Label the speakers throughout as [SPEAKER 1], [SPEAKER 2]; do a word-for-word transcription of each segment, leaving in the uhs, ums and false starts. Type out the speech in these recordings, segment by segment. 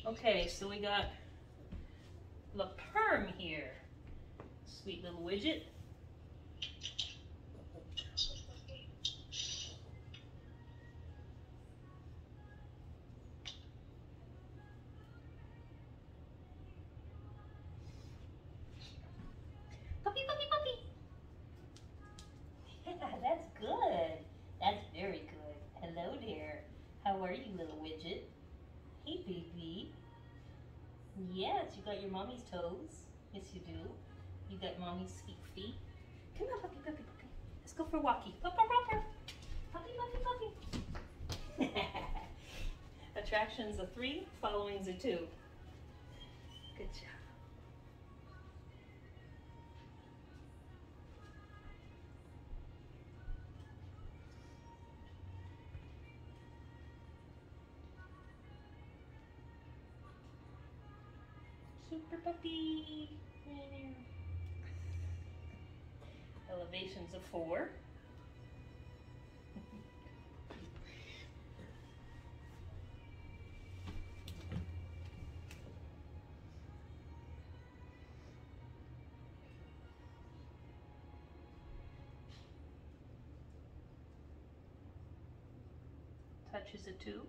[SPEAKER 1] Okay, so we got La Perm here. Sweet little widget. Puppy, puppy, puppy. Yeah, that's good. That's very good. Hello there. How are you, little widget? Hey, baby. Yes, you got your mommy's toes. Yes, you do. You got mommy's sweet feet. Come on, puppy, puppy, puppy. Let's go for a walkie. Puppy, puppy, puppy, puppy, puppy. Attraction's a three, following's a two. Good job. Super puppy. Elevation's a four. Touch is a two.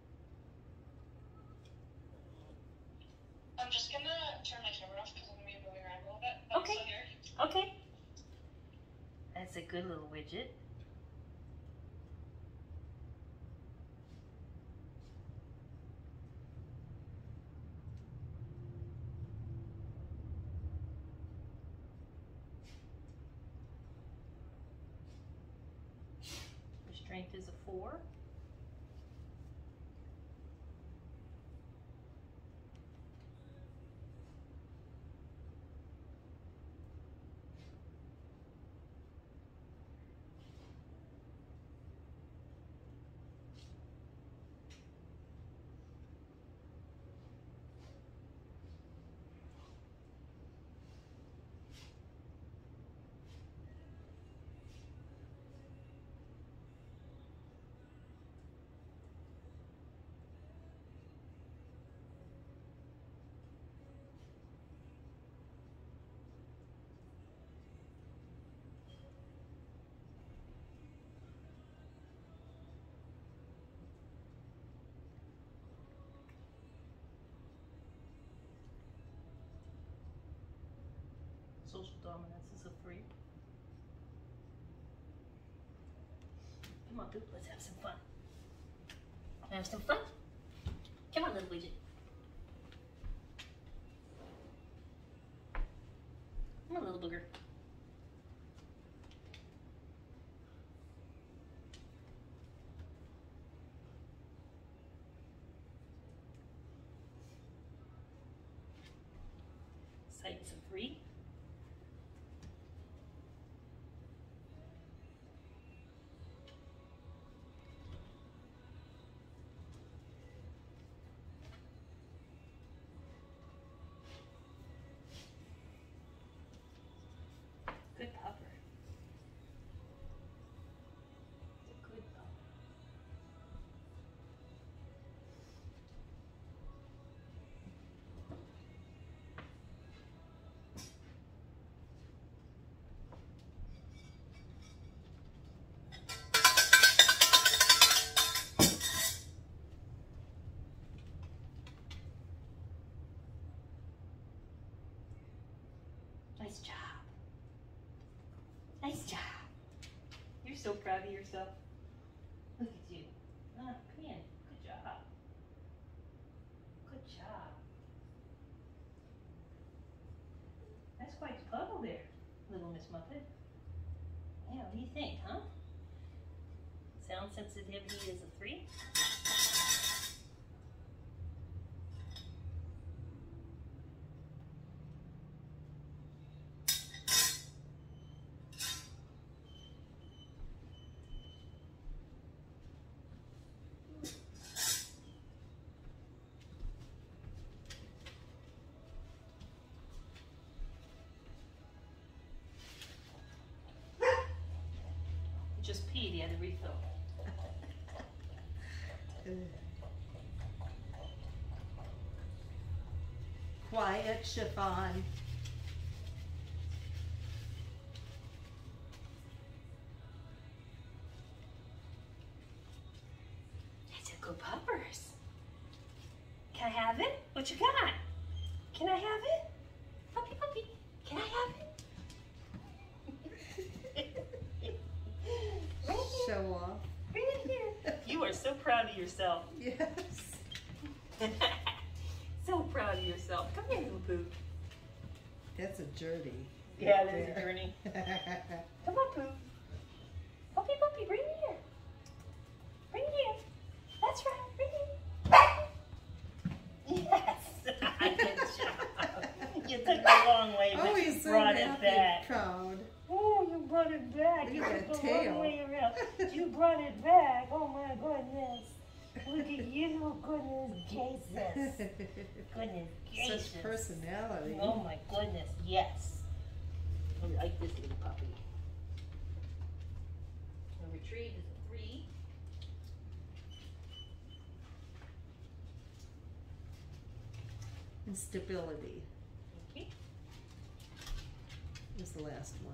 [SPEAKER 2] I'm just gonna turn my camera off because I'm gonna be moving around a little bit. I'm
[SPEAKER 1] Okay.
[SPEAKER 2] still here.
[SPEAKER 1] Okay. That's a good little widget. Your strength is a four. Social dominance is a three. Come on, Boop, let's have some fun. Have some fun? Come on, little widget. Come on, little booger. Sight's a three. Good pupper. It's a good pupper. Nice job. Nice job. You're so proud of yourself. Look at you. Ah, come in. Good job. Good job. That's quite a puddle there, little Miss Muppet. Yeah, what do you think, huh? Sound sensitivity is a three. Just peed, he had to refill.
[SPEAKER 3] quiet chiffon.
[SPEAKER 1] That's a good puppers. Can I have it? What you got? Can I have it? Puppy, puppy. Can I have it?
[SPEAKER 3] Show off.
[SPEAKER 1] Bring it here. You are so proud of yourself.
[SPEAKER 3] Yes.
[SPEAKER 1] So proud of yourself. Come here, little Pooh.
[SPEAKER 3] That's a journey.
[SPEAKER 1] Yeah,
[SPEAKER 3] right
[SPEAKER 1] that is a
[SPEAKER 3] there.
[SPEAKER 1] journey. Come on, Pooh. Puppy, puppy, bring it here. Bring it here. That's right. Bring it. Yes. Good job. You took it a long way, but
[SPEAKER 3] Oh,
[SPEAKER 1] you
[SPEAKER 3] he's so
[SPEAKER 1] brought it
[SPEAKER 3] happy
[SPEAKER 1] back.
[SPEAKER 3] and proud.
[SPEAKER 1] Oh, you brought it back.
[SPEAKER 3] Look
[SPEAKER 1] You
[SPEAKER 3] at
[SPEAKER 1] took
[SPEAKER 3] that
[SPEAKER 1] the long
[SPEAKER 3] tail.
[SPEAKER 1] way around. You brought it back. Oh my goodness. Look at you. Goodness Jesus. Goodness gracious.
[SPEAKER 3] Such personality.
[SPEAKER 1] Oh my goodness, yes. I like this little puppy. A retrieve is a three.
[SPEAKER 3] And stability
[SPEAKER 1] Okay.
[SPEAKER 3] is the last one.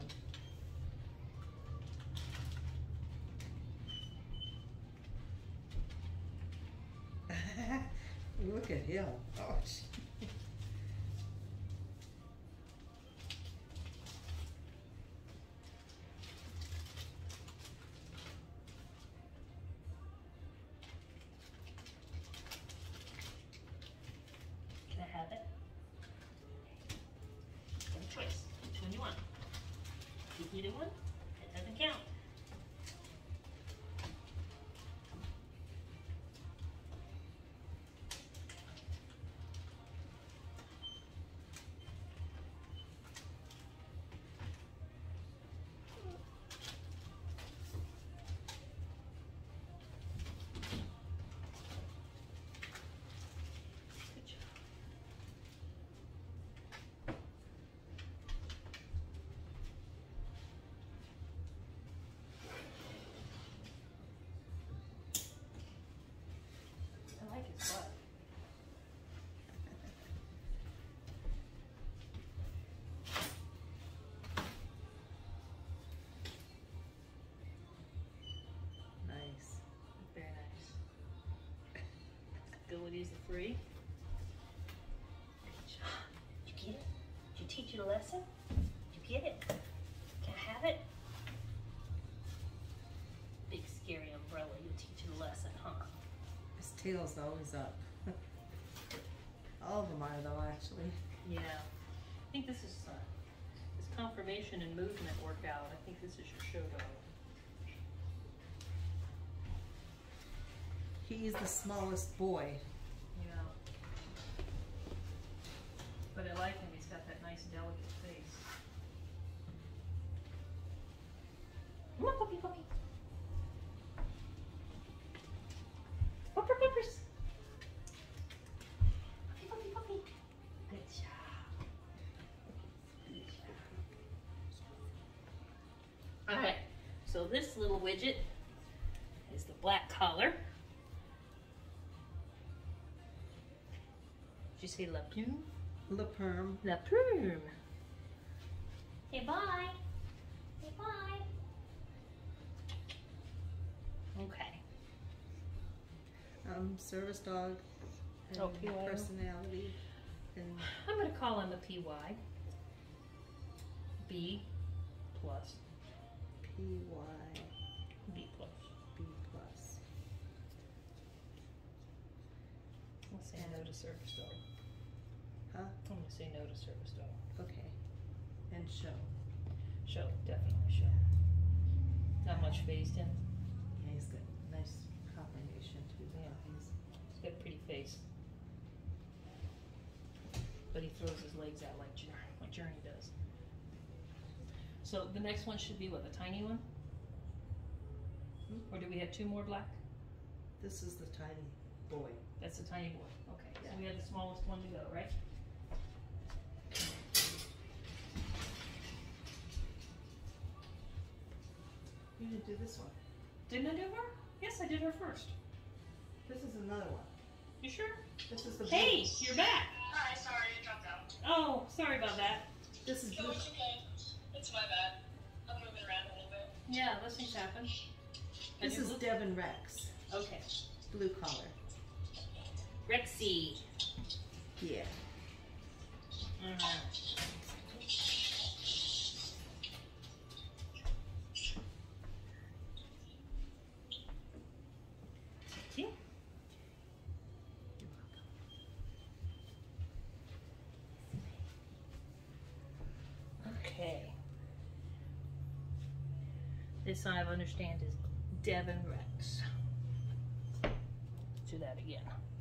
[SPEAKER 3] Look at him. Oh, gee.
[SPEAKER 1] Can I have it? You have a choice. Which one you want? If you either one, it doesn't count. Good job. I like his butt.
[SPEAKER 3] Nice.
[SPEAKER 1] Very nice. Ability is the three. Good job. Did you get it? Did you teach it a lesson? Did you get it? Can I have it? Big scary umbrella, you teach it a lesson, huh?
[SPEAKER 3] His tail's always up. All of them are though, actually.
[SPEAKER 1] Yeah. I think this is uh, this conformation and movement workout. I think this is your show dog.
[SPEAKER 3] He's the smallest boy.
[SPEAKER 1] Yeah. But I like him. He's got that nice, delicate face. Come on, puppy, puppy. Pupper, puppers. Puppy, puppy, puppy. Good job. Good job. All right. So this little widget is the black collar. Did you say La Plume?
[SPEAKER 3] La Perm.
[SPEAKER 1] La Plume. Say bye. Say bye. Okay.
[SPEAKER 3] Um, service dog. And
[SPEAKER 1] Oh, P Y O.
[SPEAKER 3] personality. And
[SPEAKER 1] I'm going to call him a P Y. B plus.
[SPEAKER 3] P Y
[SPEAKER 1] B plus.
[SPEAKER 3] B plus.
[SPEAKER 1] I'll say no to service dog.
[SPEAKER 3] Huh?
[SPEAKER 1] I'm going to say no to service dog.
[SPEAKER 3] Okay. And show.
[SPEAKER 1] Show, definitely show. Not much phased in.
[SPEAKER 3] Yeah, he's got nice combination too.
[SPEAKER 1] Yeah.
[SPEAKER 3] He's
[SPEAKER 1] He's got a pretty face. But he throws his legs out like Journey, like Journey does. So the next one should be what, the tiny one? Or do we have two more black?
[SPEAKER 3] This is the tiny boy.
[SPEAKER 1] That's the tiny boy. Okay, so
[SPEAKER 3] Yeah.
[SPEAKER 1] we have the smallest one to go, right?
[SPEAKER 3] You didn't do this one.
[SPEAKER 1] Didn't I do her? Yes, I did her first.
[SPEAKER 3] This is another one.
[SPEAKER 1] You sure?
[SPEAKER 3] This is the
[SPEAKER 1] Hey,
[SPEAKER 3] blue.
[SPEAKER 1] you're back.
[SPEAKER 2] Hi, sorry, I dropped out.
[SPEAKER 1] Oh, sorry about that.
[SPEAKER 3] This is
[SPEAKER 2] No,
[SPEAKER 3] blue.
[SPEAKER 2] it's okay. It's my bad. I'm moving around a little bit.
[SPEAKER 1] Yeah, those things happen.
[SPEAKER 3] This
[SPEAKER 1] And
[SPEAKER 3] is
[SPEAKER 1] your
[SPEAKER 3] Devon Rex.
[SPEAKER 1] blue- Okay.
[SPEAKER 3] Blue collar.
[SPEAKER 1] Rexy.
[SPEAKER 3] Yeah.
[SPEAKER 1] Alright. Thank you. Okay. This I understand is Devon Rex. Let's do that again.